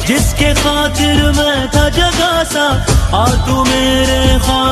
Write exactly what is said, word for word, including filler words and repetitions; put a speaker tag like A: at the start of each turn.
A: जिसके खातिर मैं था जगा सा, आ तू मेरे खातिर